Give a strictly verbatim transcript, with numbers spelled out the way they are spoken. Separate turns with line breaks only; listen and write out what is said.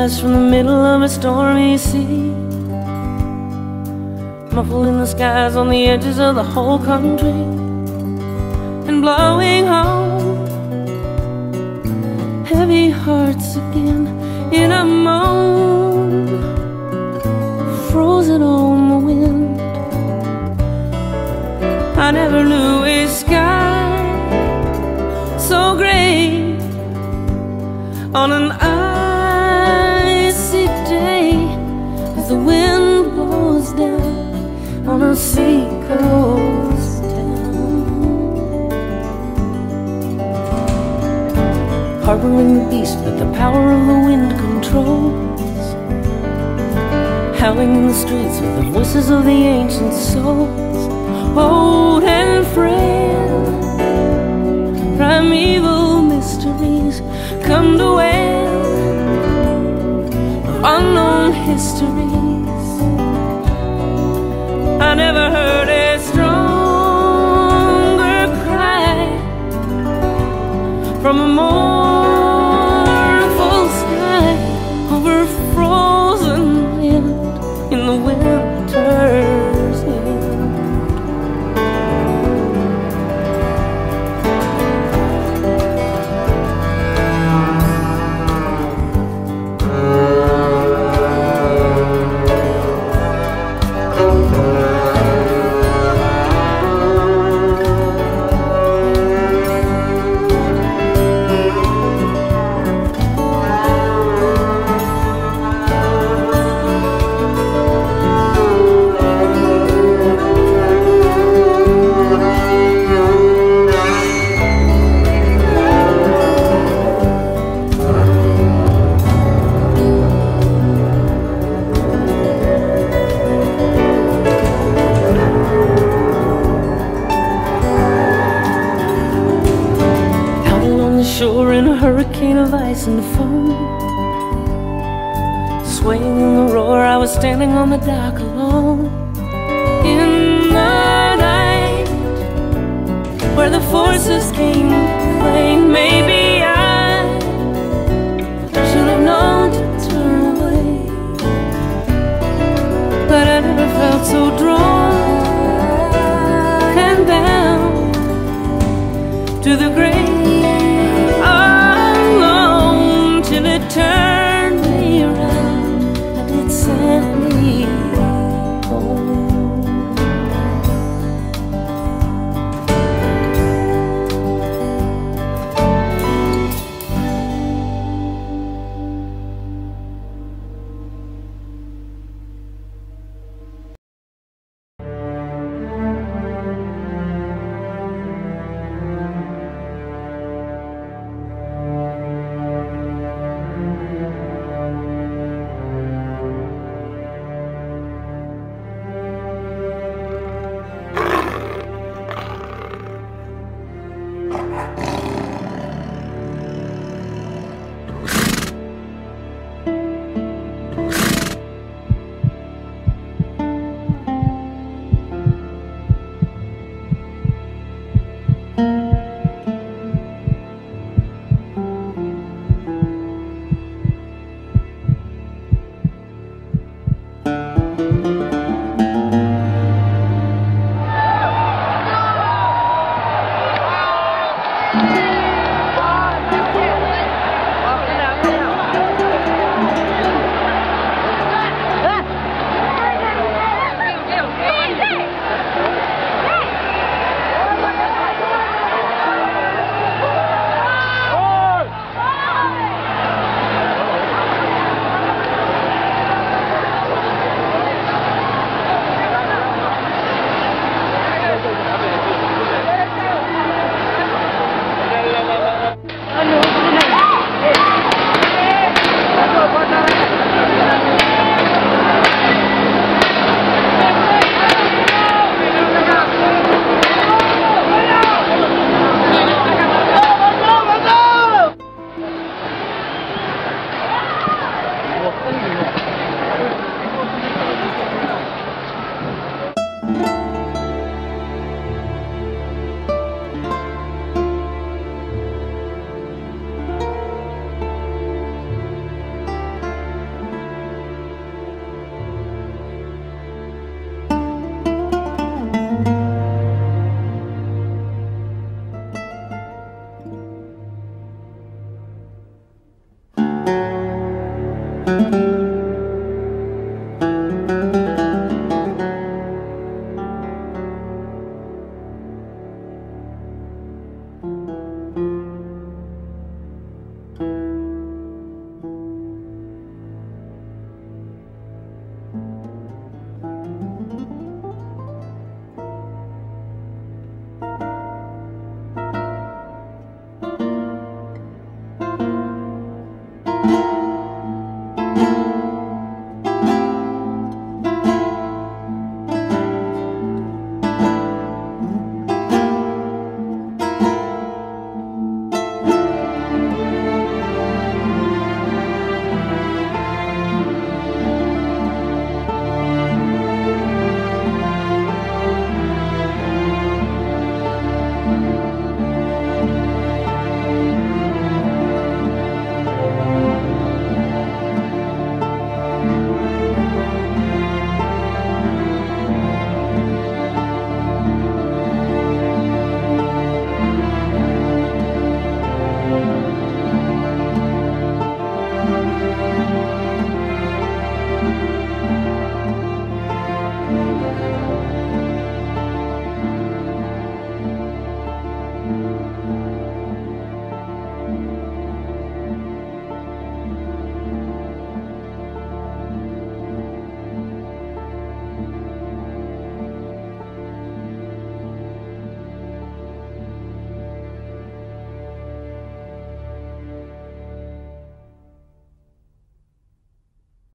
us from the middle of a stormy sea, muffled in the skies on the edges of the whole country, and blowing home heavy hearts again in a moan, frozen on the wind. I never knew a sky so gray on an icy day as the wind blows down on a sea coast town, harboring the beast that the power of the wind controls, howling in the streets with the voices of the ancient souls, old and frail, primeval mysteries come to wail of unknown histories. I never heard a stronger cry from a mournful sky over frozen land in the winter's end. Shore in a hurricane of ice and foam, swaying in the roar, I was standing on the dock alone. In the night, where the forces came playing, maybe